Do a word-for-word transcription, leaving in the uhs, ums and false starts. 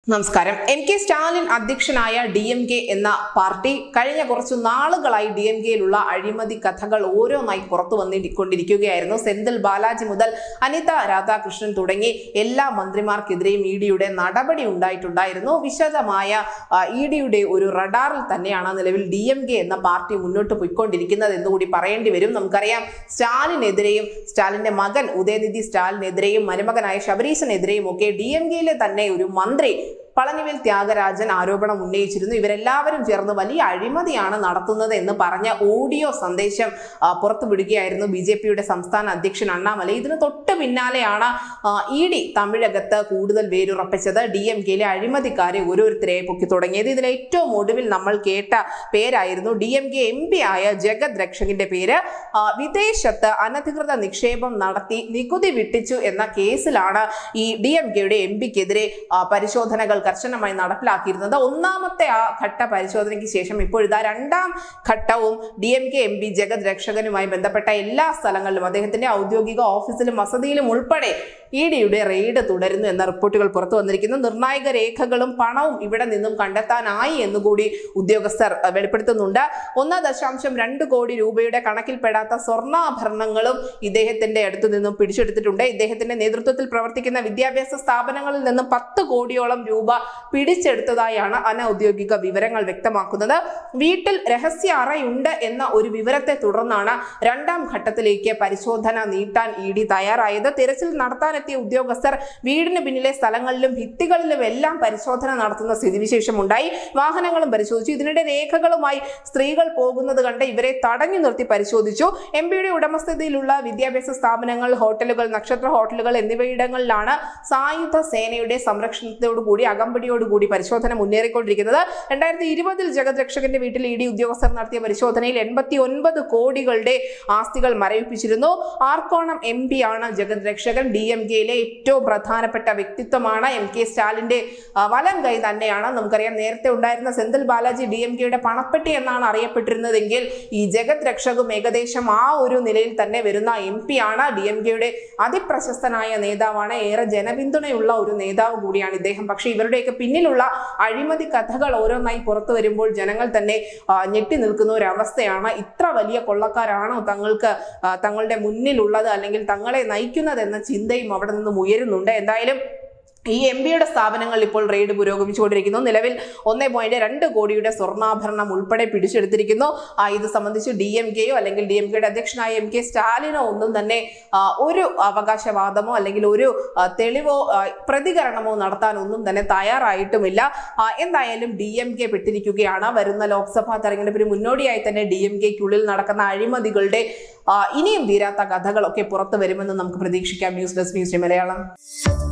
നമസ്കാരം. M K Stalin അധ്യക്ഷനായ D M K എന്ന പാർട്ടി കഴിഞ്ഞ കുറച്ചു നാളുകളായി ഡി എം കെയിലുള്ള അഴിമതി കഥകൾ ഓരോന്നായി പുറത്തു വന്നിക്കൊണ്ടിരിക്കുകയായിരുന്നു. സെന്തിൽ ബാലാജി മുതൽ അനിത രാധാകൃഷ്ണൻ തുടങ്ങി എല്ലാ മന്ത്രിമാർക്കെതിരെയും ഇ ഡിയുടെ നടപടി ഉണ്ടായിട്ടുണ്ടായിരുന്നു. വിശദമായ ഇ ഡിയുടെ ഒരു റഡാറിൽ തന്നെയാണ് നിലവിൽ ഡി എം കെ എന്ന പാർട്ടി മുന്നോട്ട് പോയിക്കൊണ്ടിരിക്കുന്നത് എന്നുകൂടി പറയേണ്ടി വരും. നമുക്കറിയാം, സ്റ്റാലിനെതിരെയും സ്റ്റാലിന്റെ മകൻ ഉദയനിധി സ്റ്റാലിനെതിരെയും മരുമകനായ ശബരീശനെതിരെയും ഒക്കെ ഡി എം കെയിലെ തന്നെ ഒരു മന്ത്രി പളനിവേൽ ത്യാഗരാജൻ ആരോപണം ഉന്നയിച്ചിരുന്നു. ഇവരെല്ലാവരും ചേർന്ന് വലിയ അഴിമതിയാണ് നടത്തുന്നത് എന്ന് പറഞ്ഞ ഓഡിയോ സന്ദേശം പുറത്തുവിടുകയായിരുന്നു ബി ജെ പിയുടെ സംസ്ഥാന അധ്യക്ഷൻ അണ്ണാമലൈ. ഇതിന് തൊട്ട് പിന്നാലെയാണ് ഇ ഡി തമിഴകത്ത് കൂടുതൽ വേരുറപ്പിച്ചത്. ഡി എം കെയിലെ അഴിമതിക്കാരെ ഓരോരുത്തരെ പൊക്കി തുടങ്ങിയത്. ഇതിൽ ഏറ്റവും ഒടുവിൽ നമ്മൾ കേട്ട പേരായിരുന്നു D M K M P ആയ ജഗത് രക്ഷകിന്റെ പേര്. വിദേശത്ത് അനധികൃത നിക്ഷേപം നടത്തി നികുതി വിട്ടിച്ചു എന്ന കേസിലാണ് ഈ ഡി എം കെയുടെ എം പിക്കെതിരെ പരിശോധനകൾ കർശനമായി നടപ്പിലാക്കിയിരുന്നത്. ഒന്നാമത്തെ ആ ഘട്ട പരിശോധനയ്ക്ക് ശേഷം ഇപ്പോഴിതാ രണ്ടാം ഘട്ടവും D M K M P Jagath രക്ഷകനുമായി ബന്ധപ്പെട്ട എല്ലാ സ്ഥലങ്ങളിലും അദ്ദേഹത്തിന്റെ ഔദ്യോഗിക ഓഫീസിലും വസതിയിലും ഉൾപ്പെടെ ഇ ഡിയുടെ റെയ്ഡ് തുടരുന്നു എന്ന റിപ്പോർട്ടുകൾ പുറത്തു വന്നിരിക്കുന്നു. നിർണായക രേഖകളും പണവും ഇവിടെ നിന്നും കണ്ടെത്താനായി എന്നുകൂടി ഉദ്യോഗസ്ഥർ വെളിപ്പെടുത്തുന്നുണ്ട്. ഒന്ന് ദശാംശം രണ്ട് കോടി രൂപയുടെ കണക്കിൽപ്പെടാത്ത സ്വർണ്ണാഭരണങ്ങളും ഇദ്ദേഹത്തിന്റെ അടുത്തു നിന്നും പിടിച്ചെടുത്തിട്ടുണ്ട്. ഇദ്ദേഹത്തിന്റെ നേതൃത്വത്തിൽ പ്രവർത്തിക്കുന്ന വിദ്യാഭ്യാസ സ്ഥാപനങ്ങളിൽ നിന്നും പത്ത് കോടിയോളം രൂപ പിടിച്ചെടുത്തതായാണ് അനൌദ്യോഗിക വിവരങ്ങൾ വ്യക്തമാക്കുന്നത്. വീട്ടിൽ രഹസ്യ അറയുണ്ട് എന്ന ഒരു വിവരത്തെ തുടർന്നാണ് രണ്ടാം ഘട്ടത്തിലേക്ക് പരിശോധന നീട്ടാൻ ഇ ഡി തയ്യാറായത്. തിരച്ചിൽ നടത്താനെത്തിയ ഉദ്യോഗസ്ഥർ വീടിന് പിന്നിലെ സ്ഥലങ്ങളിലും ഭിത്തികളിലും എല്ലാം പരിശോധന നടത്തുന്ന സ്ഥിതിവിശേഷം ഉണ്ടായി. വാഹനങ്ങളും പരിശോധിച്ചു. ഇതിനിടെ രേഖകളുമായി സ്ത്രീകൾ പോകുന്നത് കണ്ട് ഇവരെ തടഞ്ഞു നിർത്തി പരിശോധിച്ചു. എം പിയുടെ ഉടമസ്ഥതയിലുള്ള വിദ്യാഭ്യാസ സ്ഥാപനങ്ങൾ, ഹോട്ടലുകൾ, നക്ഷത്ര ഹോട്ടലുകൾ എന്നിവയിടങ്ങളിലാണ് സായുധ സേനയുടെ സംരക്ഷണത്തോടുകൂടി അകമ്പടിയോടുകൂടി പരിശോധന മുന്നേറിക്കൊണ്ടിരിക്കുന്നത്. രണ്ടായിരത്തി ഇരുപതിൽ ജഗത് രക്ഷകന്റെ വീട്ടിൽ ഇ ഡി ഉദ്യോഗസ്ഥർ നടത്തിയ പരിശോധനയിൽ എൺപത്തി ഒൻപത് കോടികളുടെ ആസ്തികൾ മരവിപ്പിച്ചിരുന്നു. ആർക്കോണം എം പി ആണ് ജഗത് രക്ഷകൻ. ഡി എം കെയിലെ ഏറ്റവും പ്രധാനപ്പെട്ട വ്യക്തിത്വമാണ്. എം കെ സ്റ്റാലിന്റെ വലം കൈ തന്നെയാണ്. നമുക്കറിയാം, നേരത്തെ ഉണ്ടായിരുന്ന സെന്തിൽ ബാലാജി ഡി എം കെയുടെ പണപ്പെട്ടി എന്നാണ് അറിയപ്പെട്ടിരുന്നതെങ്കിൽ ഈ ജഗത് രക്ഷകും ഏകദേശം ആ ഒരു നിലയിൽ തന്നെ വരുന്ന എം പി ആണ്. ഡി എം കെയുടെ അതിപ്രശസ്തനായ നേതാവാണ്. ഏറെ ജനപിന്തുണയുള്ള ഒരു നേതാവ് കൂടിയാണ് ഇദ്ദേഹം. പക്ഷേ ഇവരുടെയൊക്കെ പിന്നിലുള്ള അഴിമതി കഥകൾ ഓരോന്നായി പുറത്തു വരുമ്പോൾ ജനങ്ങൾ തന്നെ ഞെട്ടി നിൽക്കുന്ന ഒരു അവസ്ഥയാണ്. ഇത്ര വലിയ കൊള്ളക്കാരാണോ തങ്ങൾക്ക് തങ്ങളുടെ മുന്നിലുള്ളത്, അല്ലെങ്കിൽ തങ്ങളെ നയിക്കുന്നത് എന്ന ചിന്തയും അവിടെ നിന്നും ഉയരുന്നുണ്ട്. എന്തായാലും ഈ എം പിയുടെ സ്ഥാപനങ്ങൾ ഇപ്പോൾ റെയ്ഡ് പുരോഗമിച്ചുകൊണ്ടിരിക്കുന്നു. നിലവിൽ ഒന്നേ പോയിന്റ് രണ്ട് കോടിയുടെ സ്വർണ്ണാഭരണം ഉൾപ്പെടെ പിടിച്ചെടുത്തിരിക്കുന്നു. ഇത് സംബന്ധിച്ച് ഡി എം കെയോ അല്ലെങ്കിൽ ഡി എം കെയുടെ അധ്യക്ഷനായ എം കെ സ്റ്റാലിനോ ഒന്നും തന്നെ ഒരു അവകാശവാദമോ അല്ലെങ്കിൽ ഒരു തെളിവോ പ്രതികരണമോ നടത്താൻ ഒന്നും തന്നെ തയ്യാറായിട്ടുമില്ല. എന്തായാലും ഡി എം കെ പെട്ടിരിക്കുകയാണ്. വരുന്ന ലോക്സഭാ തെരഞ്ഞെടുപ്പിന് മുന്നോടിയായി തന്നെ ഡി എം കെക്കുള്ളിൽ നടക്കുന്ന അഴിമതികളുടെ ഇനിയും തീരാത്ത കഥകളൊക്കെ പുറത്തു വരുമെന്ന് നമുക്ക് പ്രതീക്ഷിക്കാം. News desk news Malayalam.